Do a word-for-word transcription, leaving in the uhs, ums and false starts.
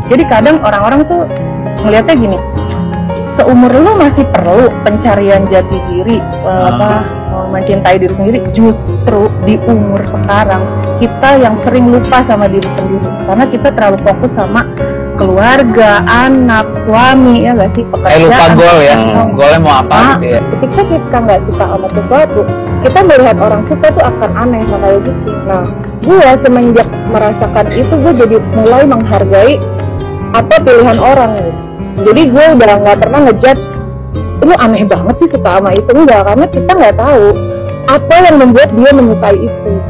Jadi kadang orang-orang tuh ngelihatnya gini, seumur lu masih perlu pencarian jati diri, uh. apa mencintai diri sendiri. Justru di umur sekarang kita yang sering lupa sama diri sendiri karena kita terlalu fokus sama keluarga, anak, suami, ya nggak sih, pekerjaan. Eh lupa goal ya, hmm. goalnya mau apa nah, gitu ya. Ketika kita nggak suka sama sesuatu, kita melihat orang suka tuh akan aneh, makanya gitu. Nah, gue semenjak merasakan itu, gue jadi mulai menghargai apa pilihan orang gitu. Jadi gue udah nggak pernah ngejudge, lu aneh banget sih suka sama itu, enggak, karena kita nggak tahu apa yang membuat dia menyukai itu.